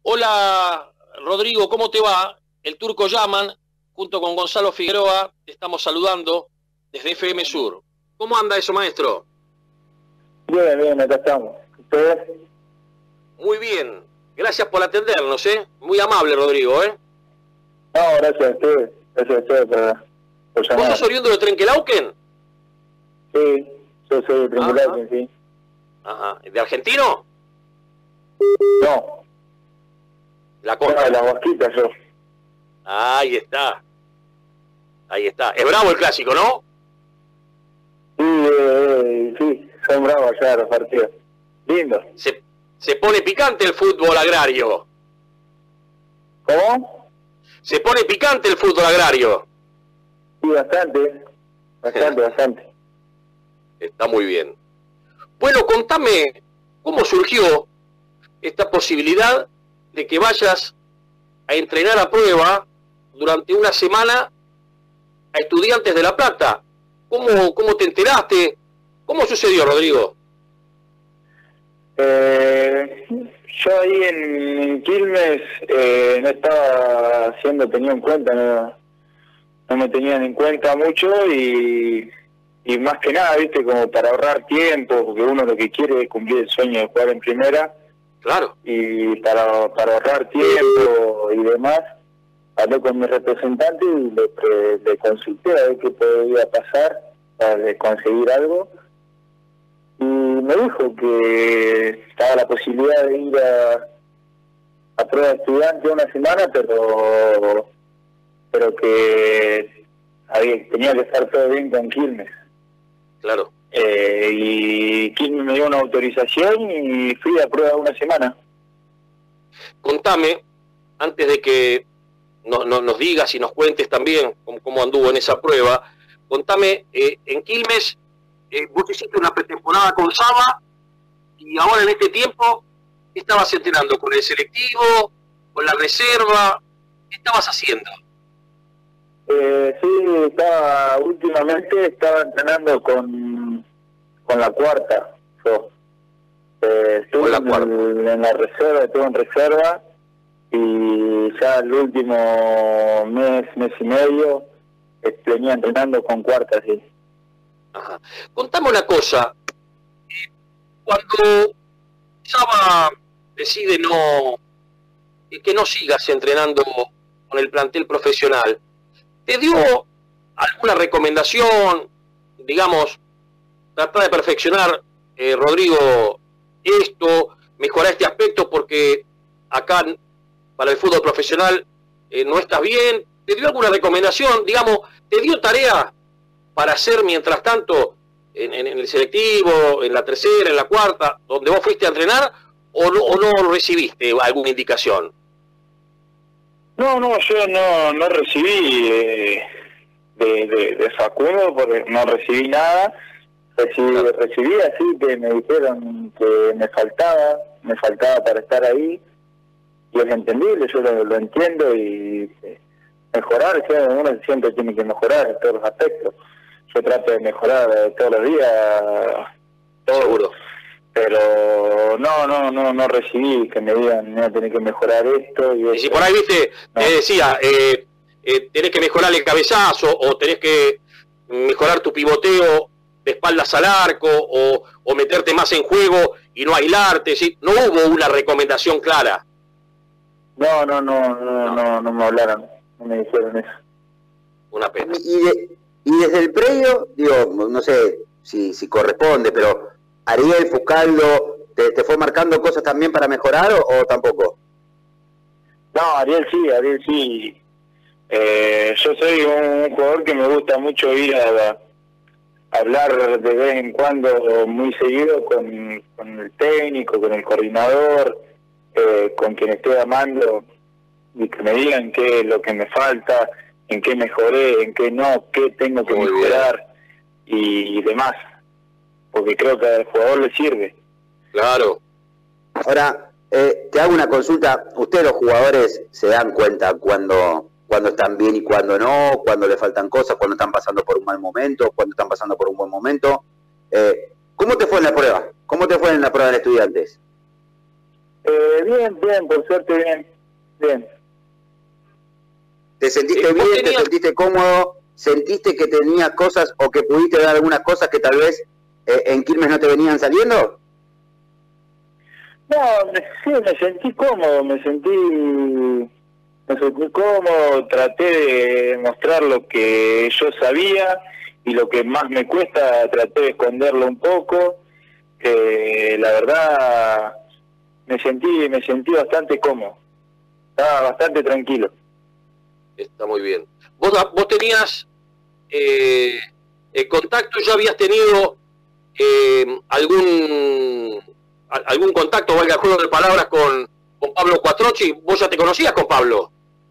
Hola, Rodrigo, ¿cómo te va? El Turco Yaman, junto con Gonzalo Figueroa, te estamos saludando desde FM Sur. ¿Cómo anda eso, maestro? Bien, bien, acá estamos. ¿Ustedes? Muy bien. Gracias por atendernos, ¿eh? Muy amable, Rodrigo, ¿eh? No, gracias a ustedes. Gracias a ustedes por llamar. ¿Vos sos oriundo de Trenquelauquen? Sí, yo soy de Trenquelauquen, sí. Ajá. ¿De argentino? No, La costa. de la Huasquita yo. Ahí está. Ahí está. Es bravo el clásico, ¿no? Sí, son bravos allá los partidos. Lindo. Se pone picante el fútbol agrario. ¿Cómo? Se pone picante el fútbol agrario. Sí, bastante. Está muy bien. Bueno, contame cómo surgió esta posibilidad de que vayas a entrenar a prueba durante una semana a Estudiantes de La Plata. ¿Cómo te enteraste? ¿Cómo sucedió, Rodrigo? Yo ahí en Quilmes no estaba siendo tenido en cuenta, no me tenían en cuenta mucho y más que nada, viste, como para ahorrar tiempo, porque uno lo que quiere es cumplir el sueño de jugar en primera. Claro. Y para ahorrar tiempo y demás, hablé con mi representante y le consulté a ver qué podía pasar para conseguir algo. Y me dijo que estaba la posibilidad de ir a prueba de estudiante una semana, pero que tenía que estar todo bien con Quilmes. Claro. Y Quilmes me dio una autorización y fui a prueba una semana. Contame, antes de que nos digas y nos cuentes también cómo anduvo en esa prueba, contame, en Quilmes vos hiciste una pretemporada con Saba y ahora en este tiempo, ¿qué estabas entrenando? ¿Con el selectivo? ¿Con la reserva? ¿Qué estabas haciendo? Sí, últimamente estaba entrenando con la cuarta. Yo estuve en la reserva, estuve en reserva y ya el último mes y medio venía entrenando con cuarta, sí. Ajá. Contame una cosa, cuando Saba decide que no sigas entrenando con el plantel profesional, ¿te dio alguna recomendación, digamos, tratar de perfeccionar, Rodrigo, esto, mejorar este aspecto porque acá para el fútbol profesional no estás bien? ¿Te dio alguna recomendación, digamos, te dio tarea para hacer mientras tanto en el selectivo, en la tercera, en la cuarta, donde vos fuiste a entrenar, o no recibiste alguna indicación? No, yo no recibí de Facundo, porque no recibí nada. Recibí así que me dijeron que me faltaba para estar ahí, y es entendible, yo lo entiendo, y mejorar, uno siempre tiene que mejorar en todos los aspectos. Yo trato de mejorar todos los días, todo. Seguro. Pero no recibí que me digan, no, tenés que mejorar esto y eso. Y si por ahí, viste, no. Te decía, tenés que mejorar el cabezazo, o tenés que mejorar tu pivoteo de espaldas al arco, o meterte más en juego y no aislarte, ¿sí? No hubo una recomendación clara. No me hablaron, no me dijeron eso. Una pena. Y desde el predio, digo, no sé si corresponde, pero Ariel Fuscaldo, ¿te fue marcando cosas también para mejorar o tampoco? No, Ariel sí. Yo soy un jugador que me gusta mucho ir a hablar de vez en cuando, muy seguido, con el técnico, con el coordinador, con quien esté amando, y que me digan qué es lo que me falta, en qué mejoré, en qué no, qué tengo que mejorar y demás, porque creo que al jugador le sirve. Claro. Ahora, te hago una consulta. Ustedes, los jugadores, se dan cuenta cuando están bien y cuando no, cuando le faltan cosas, cuando están pasando por un mal momento, cuando están pasando por un buen momento. ¿Cómo te fue en la prueba? ¿Cómo te fue en la prueba de Estudiantes? Bien, bien, por suerte bien, bien. ¿Te sentiste bien? ¿Te sentiste cómodo? ¿Sentiste que tenías cosas o que pudiste dar algunas cosas que tal vez en Quilmes no te venían saliendo? No, sí, me sentí cómodo, me sentí cómodo, traté de mostrar lo que yo sabía y lo que más me cuesta, traté de esconderlo un poco. La verdad, me sentí bastante cómodo, estaba bastante tranquilo. Está muy bien. ¿Vos tenías contacto, ya habías tenido algún contacto, valga el juego de palabras, con Pablo Quattrocchi? ¿Vos ya te conocías con Pablo?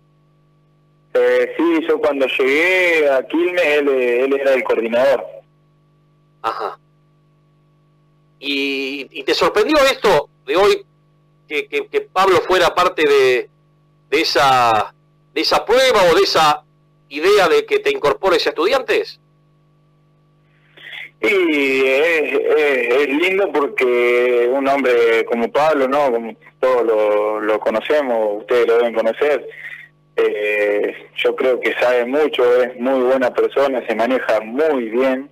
Sí, yo cuando llegué a Quilmes, él era el coordinador. Ajá. ¿Y te sorprendió esto de hoy, que Pablo fuera parte de esa prueba o de esa idea de que te incorpores a Estudiantes? Y es lindo porque un hombre como Pablo, ¿no? Como todos lo conocemos, ustedes lo deben conocer, yo creo que sabe mucho, es muy buena persona, se maneja muy bien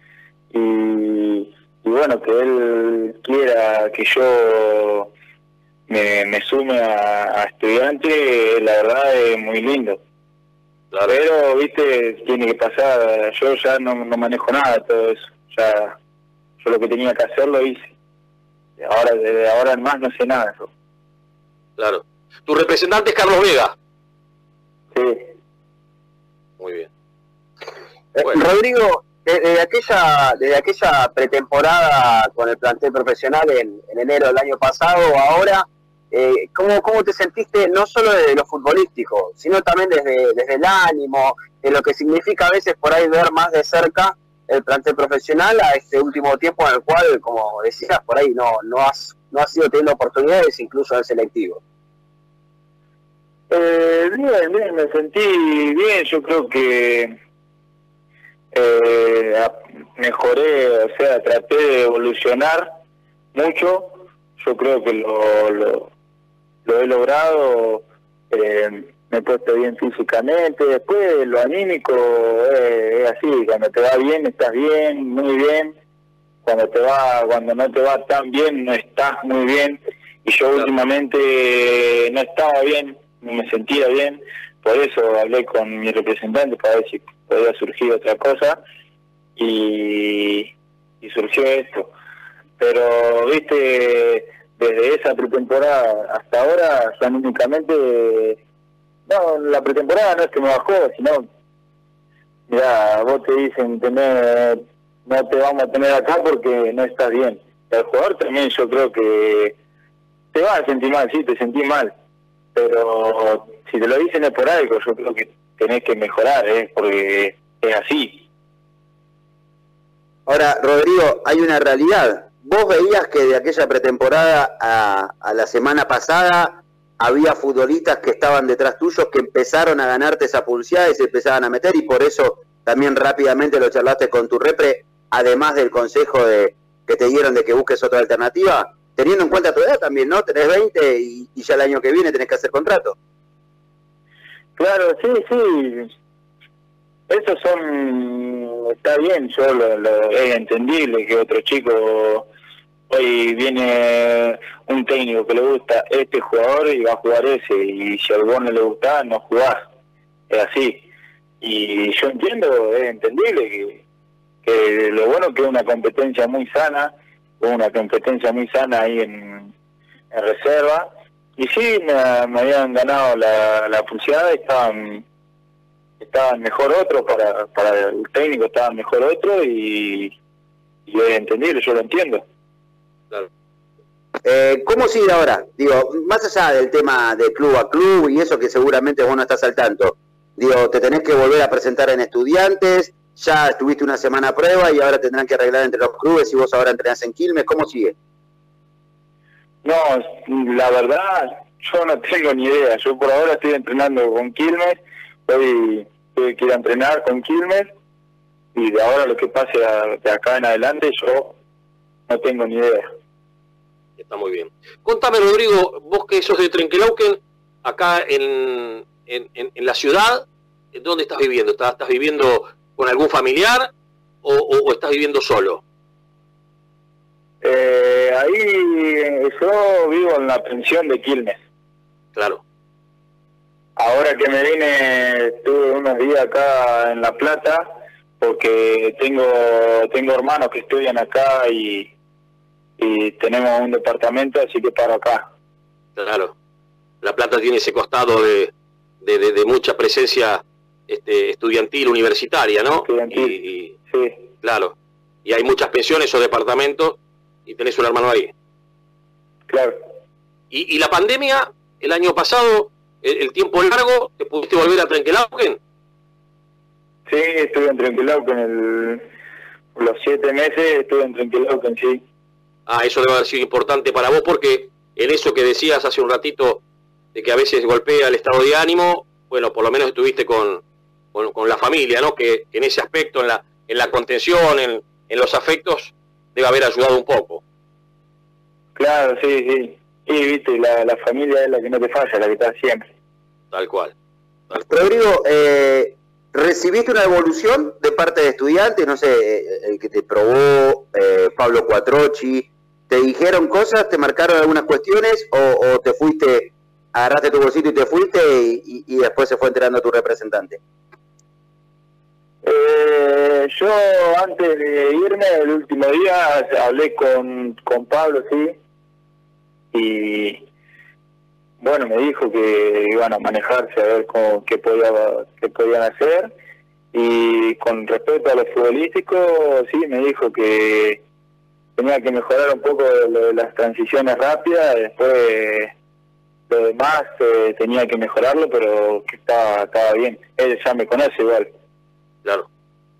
y bueno, que él quiera que yo me sume a Estudiantes, la verdad es muy lindo. Claro. Pero, viste, tiene que pasar, yo ya no manejo nada de todo eso, ya yo lo que tenía que hacer lo hice. Ahora, desde ahora en más no sé nada de eso. Claro. ¿Tu representante es Carlos Vega? Sí. Muy bien. Bueno. Rodrigo, desde aquella pretemporada con el plantel profesional en enero del año pasado, ahora, ¿cómo te sentiste no solo desde lo futbolístico, sino también desde el ánimo, de lo que significa a veces por ahí ver más de cerca el plantel profesional a este último tiempo en el cual, como decías, por ahí no has ido teniendo oportunidades incluso en el selectivo? Bien, me sentí bien, yo creo que mejoré, o sea, traté de evolucionar mucho, yo creo que lo he logrado, me he puesto bien físicamente, después lo anímico es así, cuando te va bien estás bien, muy bien, cuando no te va tan bien no estás muy bien, y yo últimamente no estaba bien, no me sentía bien, por eso hablé con mi representante para ver si podía surgir otra cosa, y surgió esto. Pero, viste, desde esa pretemporada hasta ahora, ya únicamente, no, la pretemporada no es que me bajó, sino, mira, vos te dicen, no te vamos a tener acá porque no estás bien. El jugador también yo creo que te vas a sentir mal, sí, te sentís mal, pero si te lo dicen es por algo, yo creo que tenés que mejorar, porque es así. Ahora, Rodrigo, hay una realidad. ¿Vos veías que de aquella pretemporada a la semana pasada había futbolistas que estaban detrás tuyos, que empezaron a ganarte esa pulseada y se empezaban a meter, y por eso también rápidamente lo charlaste con tu repre, además del consejo que te dieron de que busques otra alternativa, teniendo en cuenta tu edad también, ¿no? Tenés 20 y ya el año que viene tenés que hacer contrato. Claro, sí. Esos está bien, yo lo es entendible que otro chico, hoy viene un técnico que le gusta este jugador y va a jugar ese, y si a vos no le gusta, no jugás, es así. Y yo entiendo, es entendible que lo bueno que es una competencia muy sana, ahí en reserva, y sí, me habían ganado la pulseada, estaban mejor otro, para el técnico estaban mejor otro, y es entendible, yo lo entiendo. Claro. ¿Cómo sigue ahora? Digo, más allá del tema de club a club y eso que seguramente vos no estás al tanto, digo, te tenés que volver a presentar en Estudiantes, ya estuviste una semana a prueba y ahora tendrán que arreglar entre los clubes y vos ahora entrenás en Quilmes, ¿cómo sigue? No, la verdad, yo no tengo ni idea, yo por ahora estoy entrenando con Quilmes, hoy tuve que ir a entrenar con Quilmes, y de ahora lo que pase de acá en adelante yo no tengo ni idea. Está muy bien. Contame, Rodrigo, vos que sos de Trenquelauquen, acá en la ciudad, ¿dónde estás viviendo? ¿Estás viviendo con algún familiar o estás viviendo solo? Ahí yo vivo en la pensión de Quilmes. Claro. Ahora que me vine, estuve unos días acá en La Plata, porque tengo hermanos que estudian acá y tenemos un departamento, así que paro acá. Claro. La Plata tiene ese costado de mucha presencia estudiantil, universitaria, ¿no? Estudiantil, sí. Claro. Y hay muchas pensiones o departamentos y tenés un hermano ahí. Claro. ¿Y la pandemia, el año pasado, el tiempo largo, te pudiste volver a Trenquelauquen? Sí, estuve en Trenquelauquen los 7 meses, estuve en Trenquelauquen, sí. Ah, eso debe haber sido importante para vos, porque en eso que decías hace un ratito, de que a veces golpea el estado de ánimo, bueno, por lo menos estuviste con la familia, ¿no? Que en ese aspecto, en la contención, en los afectos, debe haber ayudado un poco. Claro, sí. Y viste, la familia es la que no te falla, la que está siempre. Tal cual. Rodrigo, ¿recibiste una evolución de parte de estudiantes? No sé, el que te probó, Pablo Cuatrochi, ¿te dijeron cosas, te marcaron algunas cuestiones o te fuiste, agarraste tu bolsito y te fuiste y después se fue enterando tu representante? Yo antes de irme, el último día, hablé con Pablo, sí, y bueno, me dijo que iban a manejarse a ver qué podían hacer, y con respecto a lo futbolístico, sí, me dijo que tenía que mejorar un poco de las transiciones rápidas, después lo demás tenía que mejorarlo, pero que estaba bien. Él ya me conoce igual. Claro.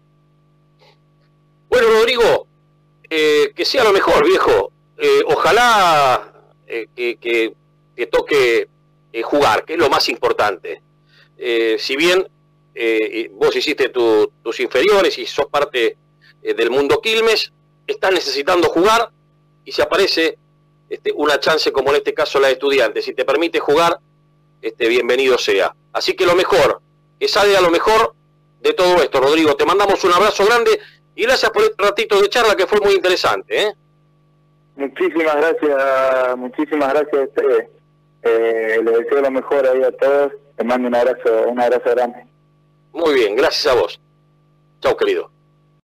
Bueno, Rodrigo, que sea lo mejor, viejo. Ojalá que te toque jugar, que es lo más importante. Si bien vos hiciste tus inferiores y sos parte del mundo Quilmes, estás necesitando jugar y si aparece una chance como en este caso la de Estudiantes, si te permite jugar, bienvenido sea. Así que lo mejor, que salga lo mejor de todo esto, Rodrigo. Te mandamos un abrazo grande y gracias por este ratito de charla que fue muy interesante. Muchísimas gracias a ustedes. Les deseo lo mejor ahí a todos. Les mando un abrazo grande. Muy bien, gracias a vos. Chau, querido.